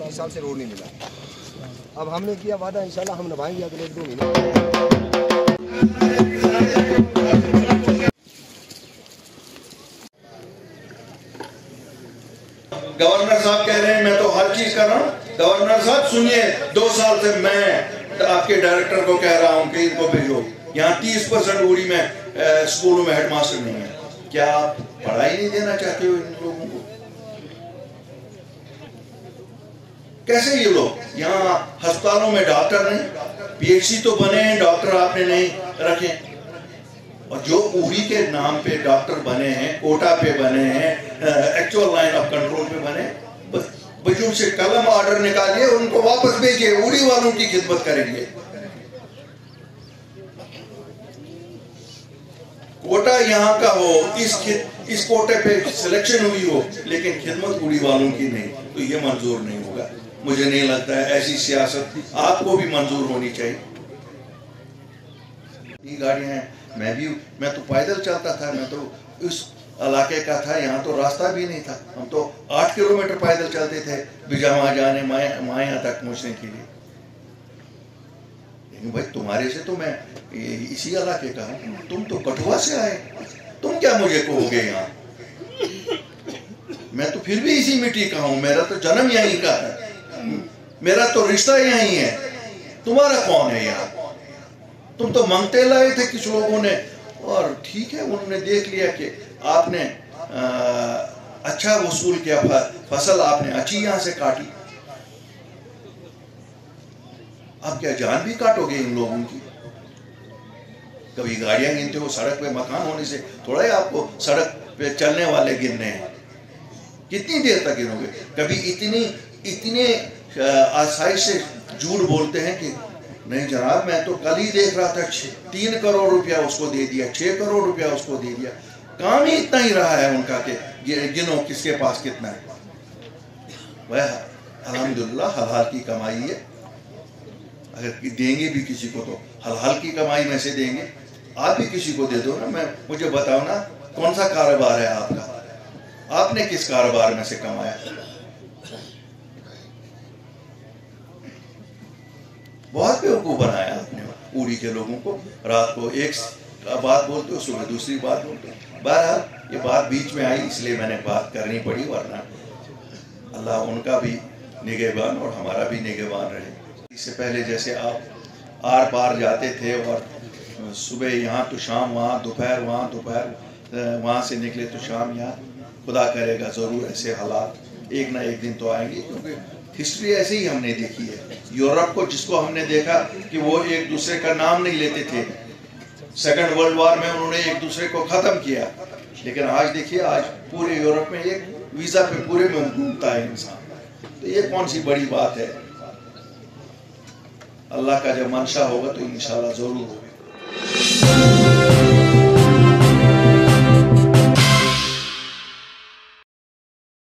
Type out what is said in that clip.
21 साल से रोड नहीं मिला। अब हमने किया वादा, इंशाल्लाह हम निभाएंगे अगले 1-2 महीने। गवर्नर साहब कह रहे हैं मैं तो हर चीज कर रहा हूँ। गवर्नर साहब सुनिए, 2 साल से मैं आपके डायरेक्टर को कह रहा हूँ कि इनको भेजो। यहाँ 30% उड़ी में स्कूलों में हेडमास्टर नहीं है। क्या आप पढ़ाई नहीं देना चाहते हो इन लोगों को? कैसे ये लोग? यहाँ अस्पतालों में डॉक्टर नहीं, पीएचडी तो बने हैं, डॉक्टर आपने नहीं रखे। और जो उड़ी के नाम पे डॉक्टर बने हैं, कोटा पे बने हैं, एक्चुअल लाइन ऑफ कंट्रोल पे बने, बस बुजुर्ग से कलम ऑर्डर निकालिए, उनको वापस भेजिए, उड़ी वालों की खिदमत करेंगे। कोटा यहाँ का हो, इस कोटे पे सिलेक्शन हुई हो, लेकिन खिदमत उड़ी वालों की नहीं, तो ये मंजूर नहीं होगा। मुझे नहीं लगता है ऐसी सियासत आपको भी मंजूर होनी चाहिए। ये गाड़ियां हैं, मैं तो पैदल चलता था, मैं तो उस इलाके का था, यहाँ तो रास्ता भी नहीं था। हम तो 8 किलोमीटर पैदल चलते थे बिजामा जाने माया तक पहुँचने के लिए। लेकिन भाई तुम्हारे से तो मैं इसी इलाके का हूँ, तुम तो कठुआ से आए, तुम क्या मुझे कहोगे यहाँ? मैं तो फिर भी इसी मिट्टी का हूँ, मेरा तो जन्म यहीं का है, मेरा तो रिश्ता यहीं है। तुम्हारा कौन है यहाँ? तुम तो मांगते लाए थे कुछ लोगों ने, और ठीक है, उन्होंने देख लिया कि आपने अच्छा वसूल किया, फसल आपने अच्छी यहाँ से काटी। अब क्या जान भी काटोगे इन लोगों की? कभी गाड़ियां गिनते हो, सड़क पे मकान होने से थोड़ा ही आपको सड़क पे चलने वाले गिनने हैं। कितनी देर तक गिनोगे? कभी इतने आसाइश से झूठ बोलते हैं कि नहीं जनाब, मैं तो कल ही देख रहा था 3 करोड़ रुपया उसको दे दिया, 6 करोड़ रुपया उसको दे दिया। काम ही इतना ही रहा है उनका कि गिनो किसके पास कितना है। वह अल्हम्दुलिल्लाह हलाल की कमाई है, अगर देंगे भी किसी को तो हलाल की कमाई में से देंगे। आप भी किसी को दे दो ना, मुझे बताओ ना कौन सा कारोबार है आपका, आपने किस कारोबार में से कमाया? बहुत बेवकूफ बनाया आपने उड़ी के लोगों को। रात को एक बात बोलते हो, सुबह दूसरी बात बोलते हो। बहरहाल ये बात बीच में आई, इसलिए मैंने बात करनी पड़ी, वरना अल्लाह उनका भी निगहबान और हमारा भी निगहबान रहे। इससे पहले जैसे आप आर पार जाते थे और सुबह यहाँ तो शाम वहाँ, दोपहर वहाँ, दोपहर वहाँ से निकले तो शाम यहाँ, खुदा करेगा ज़रूर ऐसे हालात एक ना एक दिन तो आएंगे, क्योंकि हिस्ट्री ऐसे ही हमने देखी है। यूरोप को जिसको हमने देखा कि वो एक दूसरे का नाम नहीं लेते थे, सेकंड वर्ल्ड वॉर में उन्होंने एक दूसरे को ख़त्म किया, लेकिन आज देखिए, आज पूरे यूरोप में एक वीज़ा पे पूरे में घूमता है इंसान। तो ये कौन सी बड़ी बात है? अल्लाह का जब मंशा होगा तो इंशाल्लाह ज़रूर होगा।